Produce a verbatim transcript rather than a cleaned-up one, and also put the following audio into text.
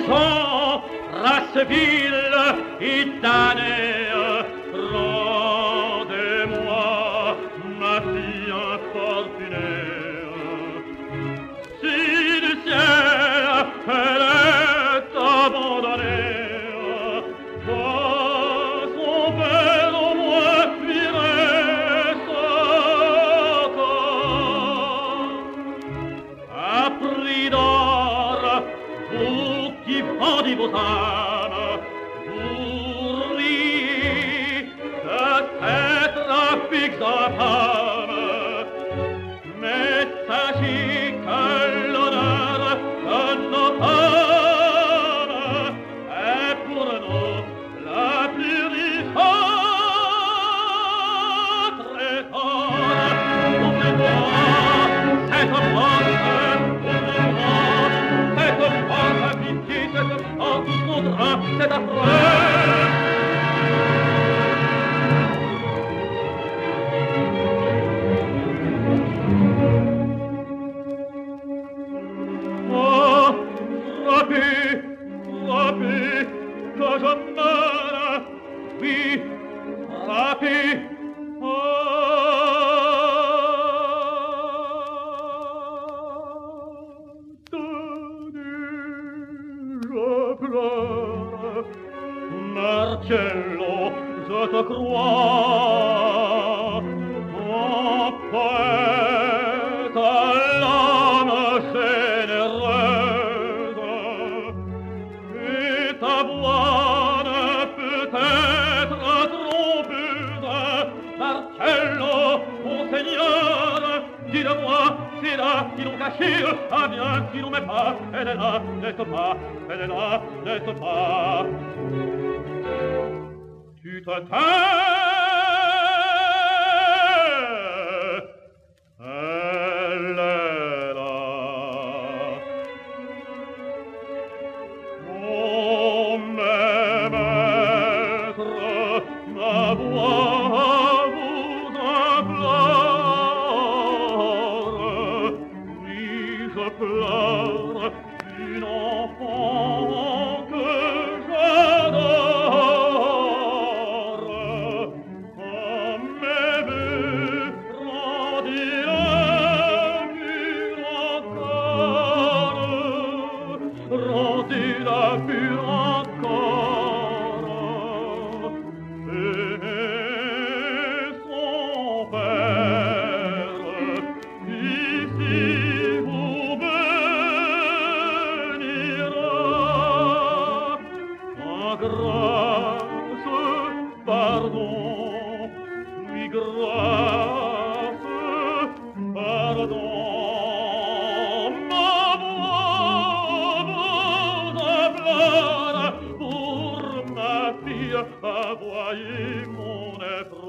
maison, race vile et damnée, rendez-moi ma fille infortunée. Si du ciel elle est abandonnée, dans son père au moins fuirait son corps. À prix d'or, vous qui vendez vos âmes, vous riez de cette trafic d'infâme. Mais sachez que l'honneur de nos femmes est pour nous la plus riche trésor. Ouvrez-moi cette porte, ouvrez-moi cette porte, pitié, cette porte qui voudra, c'est affreux. Oh, frappez, frappez, que je meure, oui, frappez, oh, tenez, je pleure, Marcello, je te crois, mon poète à l'âme généreuse, et ta voix ne peut être trompeuse. Marcello, mon seigneur, dis-le-moi, c'est là qu'ils l'ont caché. Ah bien, si l'on m'aime pas, elle est là, n'est-ce pas, elle est là, n'est-ce pas. Tu te tais, elle est là. Oh, mes maîtres, ma voix vous implore. Oui, je pleure une enfant que j'adore. Oh, mes voeux, rendez-le pur encore, rendez-la pur encore. Et son père, ici vous bénira. En grâce, pardon, oui, grâce, pardon. Ma voix vous implore pour ma fille, voyez mon effroi.